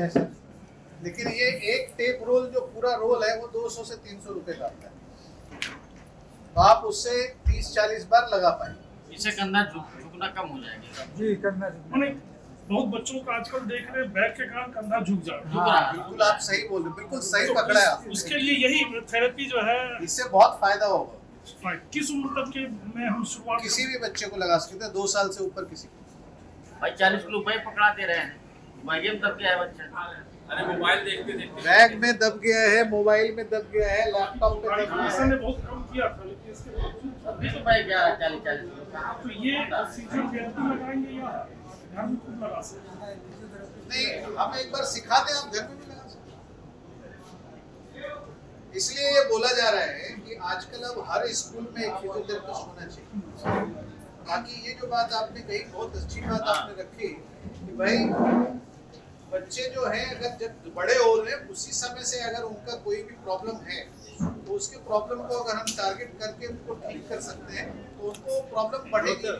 है सर, लेकिन ये एक टेप रोल जो पूरा रोल है वो 200 से 300 रुपए का आता है, तो आप उससे 30-40 बार लगा पाएंगे। इससे कंधा झुकना कम हो जाएगा जी, कंधा झुकना। बहुत बच्चों का आजकल देख रहे हैं बैक के कारण कंधा झुक जा रहा है। हाँ, बिल्कुल आप सही बोल रहे, बिल्कुल सही पकड़ा है आपने। उसके लिए यही थेरेपी जो है, इससे बहुत फायदा होगा। किस उम्र तक के में हम शुरुआत? किसी भी बच्चे को लगा सकते हैं, 2 साल से ऊपर किसी को। भाई 40 किलो भाई पकड़ाते रहे हैं, बैग में दब गया है बच्चा। अरे मोबाइल देखते देखते बैग में दब गया है, मोबाइल में दब गया है, लैपटॉप में दब गया है। ने बहुत कम किया था, लेकिन इसके बावजूद अभी तो भाई 40 किलो। तो ये सीजन थेरेपी लगाएंगे या घर में खुद लगा सकते हैं? नहीं, हम एक बार सिखाते हैं, आप घर में भी लगा सकते हैं। इसलिए ये बोला जा रहा है कि आजकल अब हर स्कूल में एक फिजियोथेरेपिस्ट होना चाहिए। बाकी ये जो बात आपने कही, बहुत अच्छी बात आपने रखी कि भाई बच्चे जो हैं अगर जब बड़े हो रहे हैं उसी समय से अगर उनका कोई भी प्रॉब्लम है तो उसके प्रॉब्लम को अगर हम टारगेट करके उनको ठीक कर सकते हैं तो उनको प्रॉब्लम बढ़ेगी।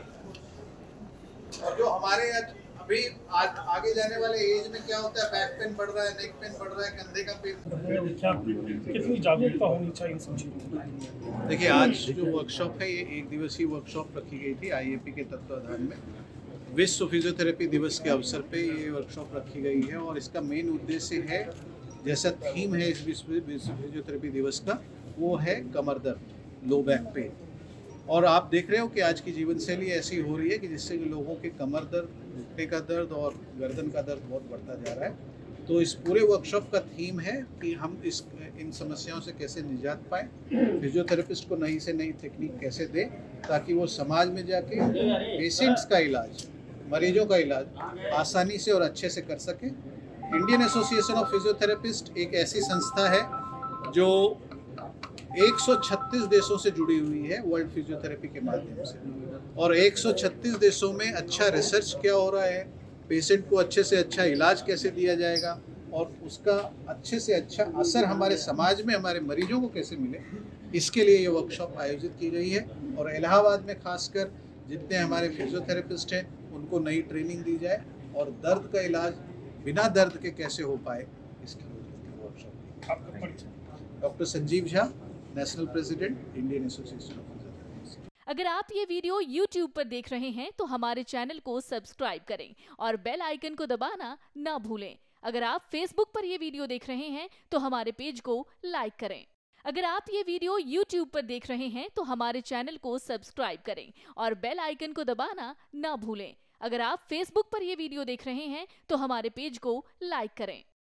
और जो हमारे अभी आगे जाने वाले एज में क्या होता है, बैक पेन बढ़ रहा है, नेक पेन बढ़ रहा है, कंधे का पेन। क्या कितनी जागरूकता होनी चाहिए इन सब चीजों में? देखिए, आज जो वर्कशॉप है ये 1 दिवसीय वर्कशॉप रखी गई थी आईएपी के तत्वाधान में। विश्व फिजियोथेरेपी दिवस के अवसर पे ये वर्कशॉप रखी गई है और इसका मेन उद्देश्य है, जैसा थीम है इस विश्व फिजियोथेरेपी दिवस का, वो है कमर दर्द, लो बैक पेन। और आप देख रहे हो कि आज की जीवन शैली ऐसी हो रही है कि जिससे कि लोगों के कमर दर्द, घुटने का दर्द और गर्दन का दर्द बहुत बढ़ता जा रहा है। तो इस पूरे वर्कशॉप का थीम है कि हम इन समस्याओं से कैसे निजात पाएं, फिजियोथेरेपिस्ट को नई से नई तकनीक कैसे दें ताकि वो समाज में जाके पेशेंट्स का इलाज, मरीजों का इलाज आसानी से और अच्छे से कर सकें। इंडियन एसोसिएशन ऑफ फिजियोथेरेपिस्ट एक ऐसी संस्था है जो 136 देशों से जुड़ी हुई है वर्ल्ड फिजियोथेरेपी के माध्यम से, और 136 देशों में अच्छा रिसर्च क्या हो रहा है, पेशेंट को अच्छे से अच्छा इलाज कैसे दिया जाएगा और उसका अच्छे से अच्छा असर हमारे समाज में हमारे मरीजों को कैसे मिले, इसके लिए ये वर्कशॉप आयोजित की गई है। और इलाहाबाद में खासकर जितने हमारे फिजियोथेरेपिस्ट हैं उनको नई ट्रेनिंग दी जाए और दर्द का इलाज बिना दर्द के कैसे हो पाए, इसके लिए वर्कशॉप। आपका परिचय? Doctor Sanjeev Jha, national president, Indian association of physiotherapist. अगर आप ये वीडियो YouTube पर देख रहे हैं तो हमारे चैनल को सब्सक्राइब करें और बेल आइकन को दबाना ना भूलें। अगर आप Facebook पर ये वीडियो देख रहे हैं तो हमारे पेज को लाइक करें। अगर आप ये वीडियो YouTube पर देख रहे हैं तो हमारे चैनल को सब्सक्राइब करें और बेल आइकन को दबाना ना भूलें। अगर आप Facebook पर ये वीडियो देख रहे हैं तो हमारे पेज को लाइक करें।